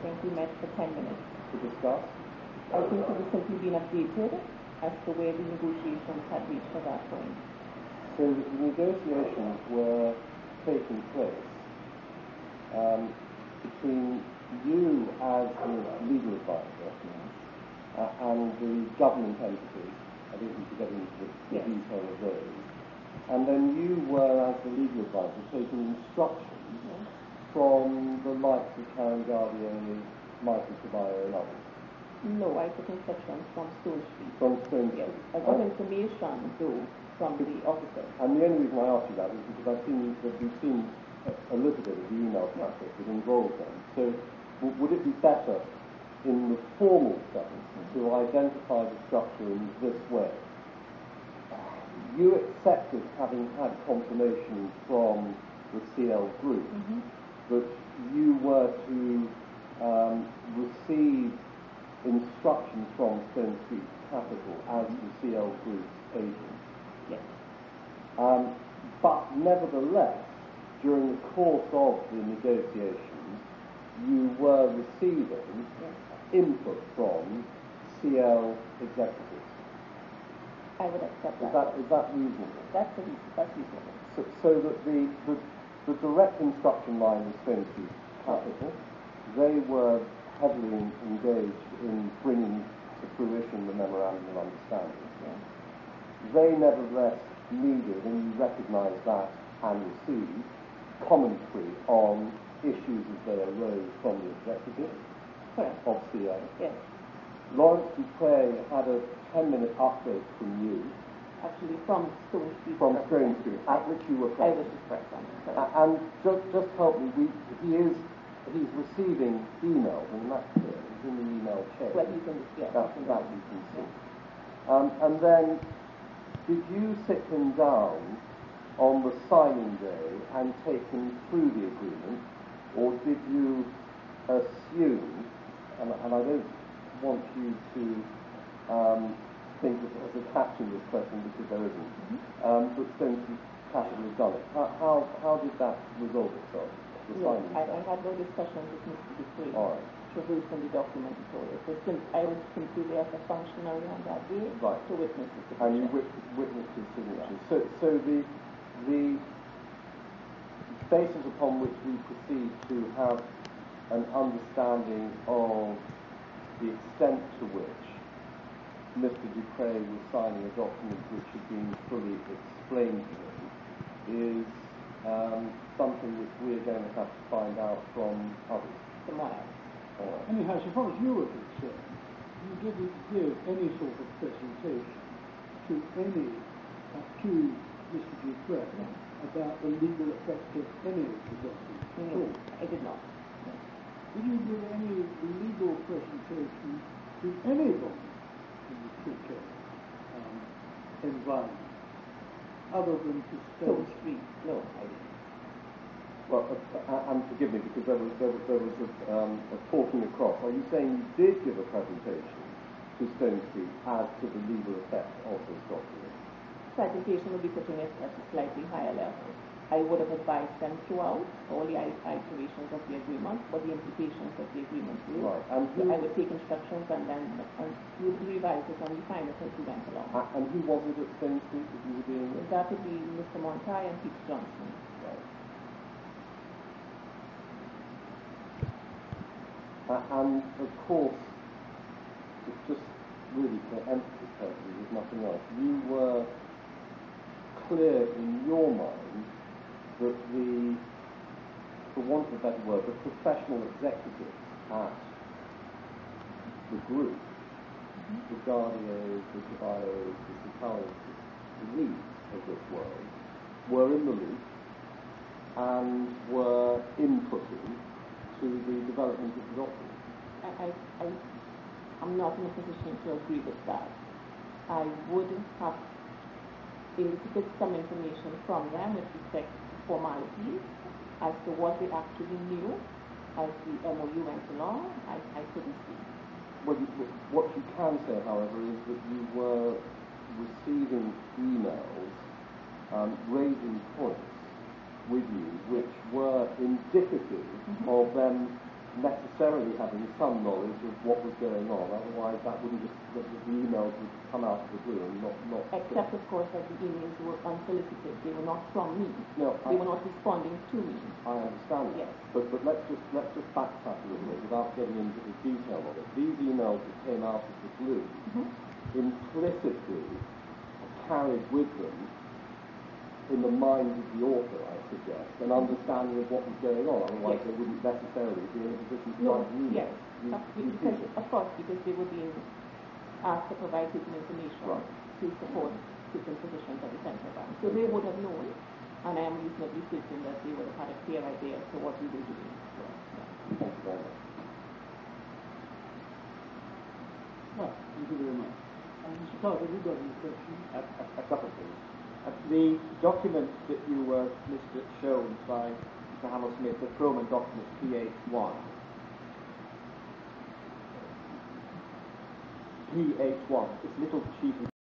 think we met for 10 minutes. To discuss? I think it was simply being updated as to where the negotiations had reached at that point. So the negotiations were taking place between you as the legal advisor and the government entities. I don't need to get into the detail of those. And then you were, as the legal advisor, taking instructions from the likes of Karen Gardier, Michael Caballo and others. No, I took instructions from Stone Street. From Stone Street. Yes, I got information, though, from the officers. And the only reason I asked you that is because we've seen a little bit of the email traffic that involved them. So would it be better in the formal sense to identify the structure in this way? You accepted, having had confirmation from the CL group, that you were to receive instructions from Stone Street Capital as the CL group's agent. Yes. But nevertheless, during the course of the negotiations, you were receiving input from CL executives. I would accept that. Is that reasonable? That's reasonable. So that the direct instruction line was Stone Street Capital. They were heavily engaged in bringing to fruition the memorandum of understanding. Yes. They nevertheless needed, and you recognise that and received, commentary on issues as they arose from the executive of CA. Yes. Lawrence Dupre had a 10-minute update from you. Actually, from Stone Street. From Stone Street, at which you were present. I was just present. And just help me, he's receiving emails, and that's clear. He's in the email chain. Well, he's in the, that you can see. And then, did you sit him down on the signing day and take him through the agreement, or did you assume, and I don't want you to think of it as attaching this question because there isn't, but Stone Street Capital has done it. How did that resolve itself? No, I had no discussion with Mr. Dupre. All right. Producing the document at all. I was simply there as a functionary on that day to witness the signature. And you witnessed his signature. So the basis upon which we proceed to have an understanding of the extent to which Mr. Dupre was signing a document which had been fully explained to him is something which we're going to have to find out from others. Tomorrow. Anyhow, so far as you were concerned, you didn't give any sort of presentation to Mr. Dupre about the legal effect of any of the documents at all. I did not. Did you give any legal presentation to anybody in the Twitter environment, other than to Stone Street? No, I didn't. Well, and forgive me because there was a talking across. Are you saying you did give a presentation to Stone Street as to the legal effect of this document? Presentation would be putting it at a slightly higher level. I would have advised them throughout all the iterations of the agreement, what the implications of the agreement were. Right. And I would take instructions and then we would revise it and refine it as we went along. And who was it at Stone Street that you were dealing with? That would be Mr. Montai and Peter Johnson. Right. And of course, it's just really for emphasis purposes, if nothing else, you were clear in your mind that for want of a better word, the professional executives at the group, the Gardiers, the Caballos, the Sitalos, the leads of this world, were in the loop and were inputting to the development of the document. I'm not in a position to agree with that. I would have elicited some information from them with respect to formalities as to what they actually knew as the MOU went along. I couldn't see. Well, what you can say, however, is that you were receiving emails raising points with you which were indicative of them necessarily necessarily having some knowledge of what was going on. Otherwise, that wouldn't just, the emails would come out of the blue and not. Except, of course, that the emails were unsolicited. They were not from me. No, they were not responding to me. I understand. Yes. But let's just backtrack a little bit without getting into the detail of it. These emails that came out of the blue implicitly carried with them, in the mind of the author, I suggest, an understanding of what was going on. Otherwise, they wouldn't necessarily be in a position to write an email. Yes. Of course, because they were being asked to provide certain information to support certain positions at the central bank. So they would have known, and I am reasonably certain that they would have had a clear idea as to what we were doing. Thank you very much. Thank you very much. Mr. Carter, have you got any questions? A couple of things. The documents that you were shown by Mr. Hammersmith, the Frohman documents, PH1. PH1, it's little sheet